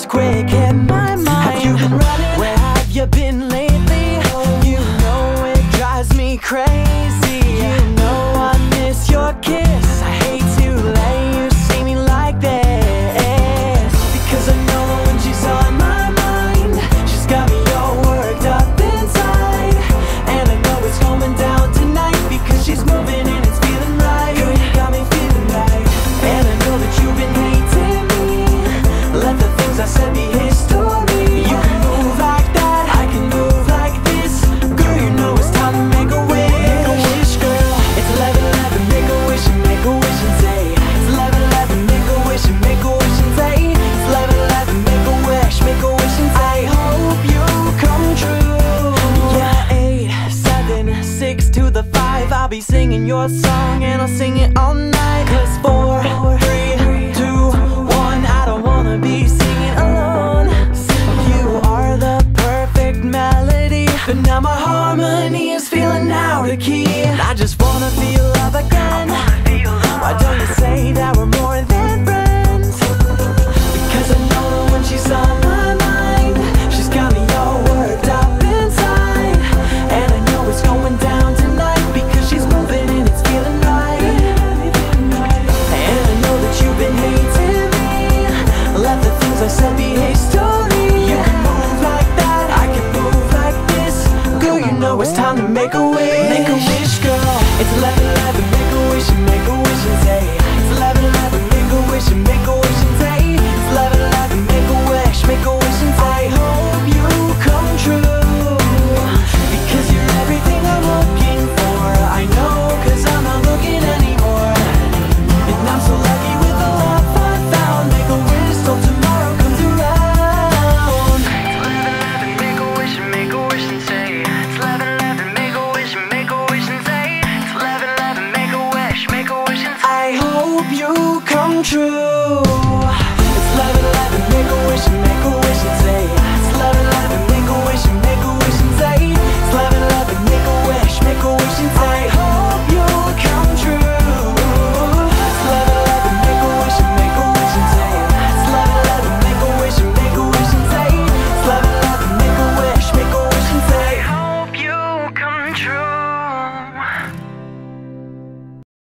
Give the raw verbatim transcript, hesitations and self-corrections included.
it's quick in my mind. Have you been running? Where have you been lately? You know it drives me crazy. You know I miss your kiss. I hate to let you see me like this, because I know when she's on my mind, she's got me all worked up inside. And I know it's going down tonight, because she's moving and it's feeling right. Girl, you got me feeling right. And I know that you've been hating me. Let the things I said be history. You can move like that, I can move like this. Girl, you know it's time to make a wish. Make a wish, girl. It's eleven eleven, make a wish and make a wish and say. It's eleven eleven, make a wish and make a wish and say. It's eleven eleven, make a wish, make a wish and say. I hope you come true. Yeah, eight, seven, six to the five. I'll be singing your song and I'll sing it all night. Cause four, three, two, one, I don't wanna be singing alone. You are the perfect melody, but now my harmony is feeling out of key. I just wanna feel love again. Why don't you say that we're more than friends? Because I know that when she's on my mind, she's got me all worked up inside. And I know it's going down tonight, because she's moving and it's feeling right. And I know that you've been hating me. Let the things I said be history. You can move like that, I can move like this. Girl, you know it's time to make a wish. Make a wish, girl. It's eleven eleven, make a wish and make a wish and say. It's eleven eleven, make a wish and make a wish and say. It's eleven eleven, make a wish, make a wish and say. I hope you come true, because you're everything I'm looking for. I know, cause I'm not looking anymore. And I'm so lucky with the love I found. Make a wish till tomorrow comes around. It's eleven eleven, make a wish and make a wish and say. It's eleven eleven, make a wish and make a wish and say. It's eleven eleven, make a wish, make a wish and say. I hope you come true. It's eleven eleven, make a wish and make a wish and say.